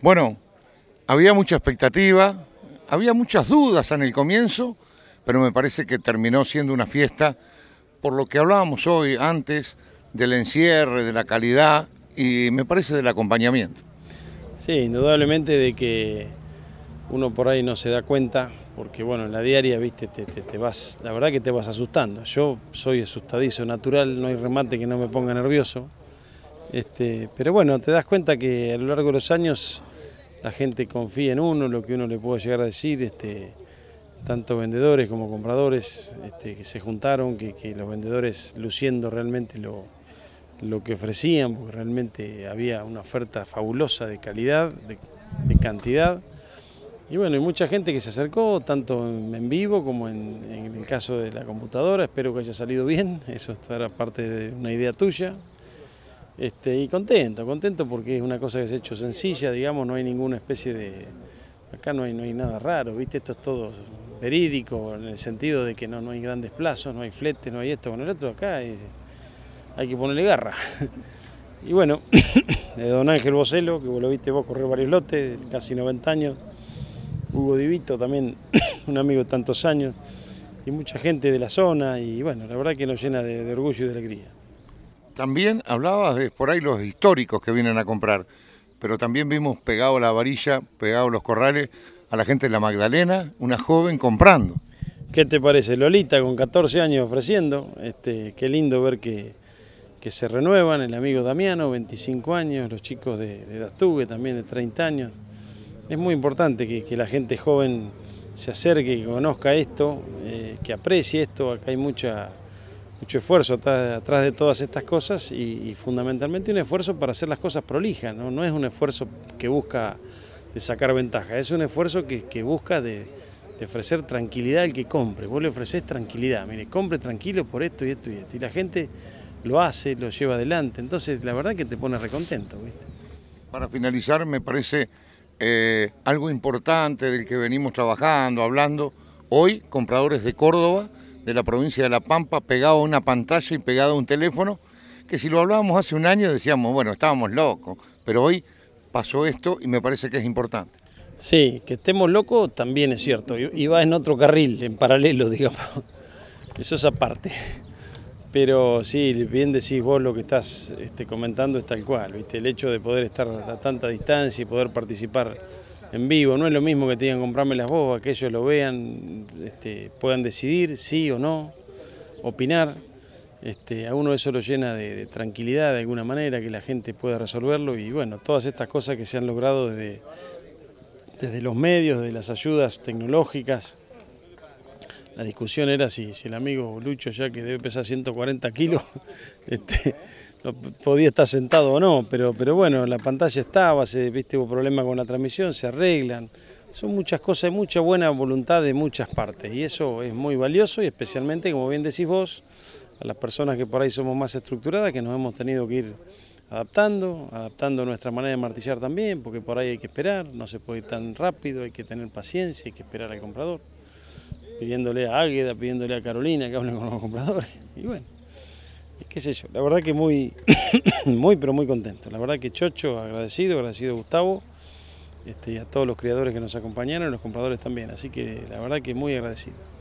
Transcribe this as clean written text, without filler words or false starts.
Bueno, había mucha expectativa, había muchas dudas en el comienzo, pero me parece que terminó siendo una fiesta por lo que hablábamos hoy antes del encierre, de la calidad y me parece del acompañamiento. Sí, indudablemente de que uno por ahí no se da cuenta, porque bueno, en la diaria, viste, te vas, la verdad que te vas asustando. Yo soy asustadizo natural, no hay remate que no me ponga nervioso. Pero bueno, te das cuenta que a lo largo de los años la gente confía en uno, lo que uno le puede llegar a decir, tanto vendedores como compradores que se juntaron, que los vendedores luciendo realmente lo que ofrecían, porque realmente había una oferta fabulosa de calidad, de cantidad. Y bueno, hay mucha gente que se acercó, tanto en vivo como en el caso de la computadora. Espero que haya salido bien, eso era parte de una idea tuya. Y contento porque es una cosa que se ha hecho sencilla, digamos, no hay ninguna especie de... Acá no hay nada raro, ¿viste? Esto es todo verídico, en el sentido de que no hay grandes plazos, no hay fletes, no hay esto con el otro. Acá hay que ponerle garra. Y bueno, de don Ángel Bocelo, que vos lo viste vos correr varios lotes, casi 90 años. Hugo Divito también, un amigo de tantos años. Y mucha gente de la zona, y bueno, la verdad que nos llena de orgullo y de alegría. También hablabas de por ahí los históricos que vienen a comprar, pero también vimos pegado a la varilla, pegado a los corrales, a la gente de la Magdalena, una joven comprando. ¿Qué te parece? Lolita con 14 años ofreciendo, qué lindo ver que se renuevan, el amigo Damiano, 25 años, los chicos de Dastugue también de 30 años. Es muy importante que la gente joven se acerque, que conozca esto, que aprecie esto. Acá hay mucho esfuerzo atrás de todas estas cosas y fundamentalmente un esfuerzo para hacer las cosas prolijas, ¿no? No es un esfuerzo que busca de sacar ventaja, es un esfuerzo que busca de ofrecer tranquilidad al que compre. Vos le ofrecés tranquilidad, mire, compre tranquilo por esto y esto y esto. Y la gente lo hace, lo lleva adelante, entonces la verdad que te pone recontento, ¿viste? Para finalizar, me parece algo importante del que venimos trabajando, hablando. Hoy, compradores de Córdoba, de la provincia de La Pampa, pegado a una pantalla y pegado a un teléfono, que si lo hablábamos hace un año decíamos, bueno, estábamos locos, pero hoy pasó esto y me parece que es importante. Sí, que estemos locos también es cierto, y va en otro carril, en paralelo, digamos, eso es aparte. Pero sí, bien decís vos lo que estás comentando es tal cual, ¿viste? El hecho de poder estar a tanta distancia y poder participar en vivo, no es lo mismo que te digan comprármelas vos, a que ellos lo vean, puedan decidir sí o no, opinar. A uno eso lo llena de tranquilidad de alguna manera, que la gente pueda resolverlo y bueno, todas estas cosas que se han logrado desde los medios, de las ayudas tecnológicas. La discusión era si el amigo Lucho, ya que debe pesar 140 kilos, no podía estar sentado o no, pero bueno, la pantalla estaba, viste, hubo problemas con la transmisión, se arreglan. Son muchas cosas, hay mucha buena voluntad de muchas partes y eso es muy valioso y especialmente, como bien decís vos, a las personas que por ahí somos más estructuradas, que nos hemos tenido que ir adaptando nuestra manera de martillar también, porque por ahí hay que esperar, no se puede ir tan rápido, hay que tener paciencia, hay que esperar al comprador. Pidiéndole a Águeda, pidiéndole a Carolina que hablen con los compradores. Y bueno, qué sé yo, la verdad que muy, pero muy contento. La verdad que chocho, agradecido a Gustavo, y a todos los criadores que nos acompañaron y los compradores también. Así que la verdad que muy agradecido.